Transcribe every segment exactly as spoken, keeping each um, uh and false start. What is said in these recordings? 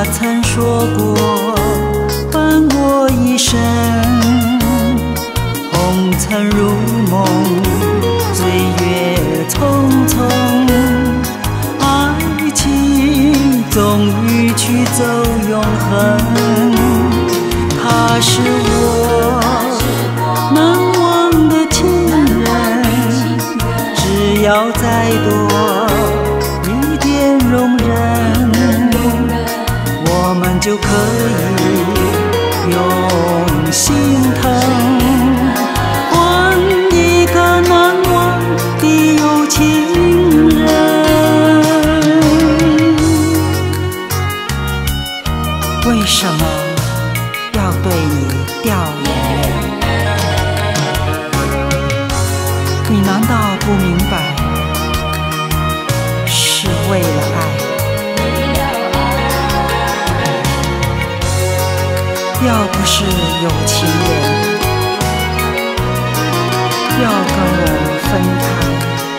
曾说过伴我一生，红尘如梦，岁月匆匆，爱情终于去走永恒。他是我难忘的情人，只要再多一点容忍，我们就可以用心疼换一个难忘的有情人。为什么要对你掉眼泪？你难道不明白，是为了爱？要不是有情人要跟我分开，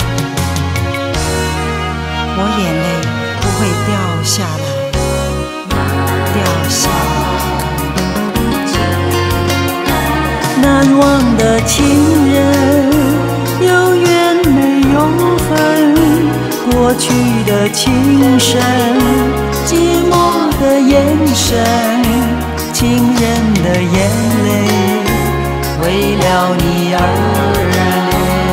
我眼泪不会掉下来，掉下来。难忘的情人，有缘没有分，过去的情深，寂寞的眼神，情人的眼泪，为了你而流。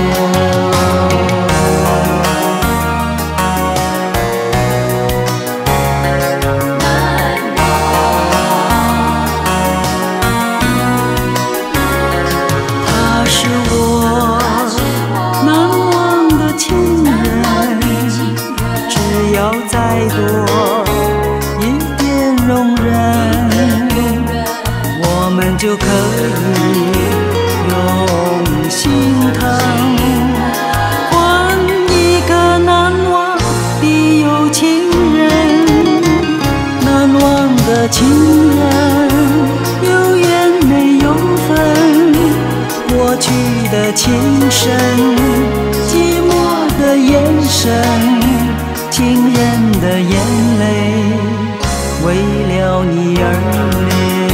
他是我难忘的情人，只要再多一点容忍，我们就可以用心疼换一个难忘的有情人。难忘的情人，有缘没有分，过去的情深，寂寞的眼神，情人的眼泪，为了你而流。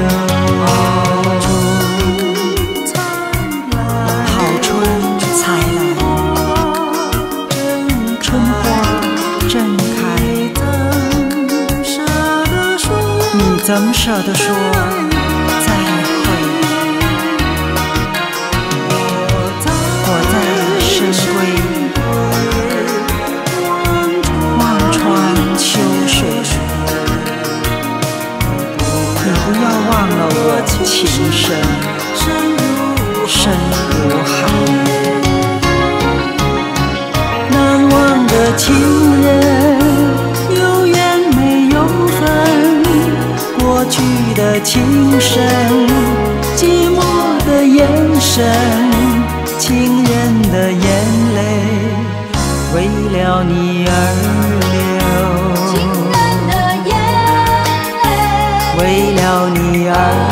怎么舍得说再会？我在深闺望穿秋水，你不要忘了我情深深如海。难忘的情人，有缘没有分，过去的情深，寂寞的眼神，情人的眼泪，为了你而流，情人的眼泪，为了你而流。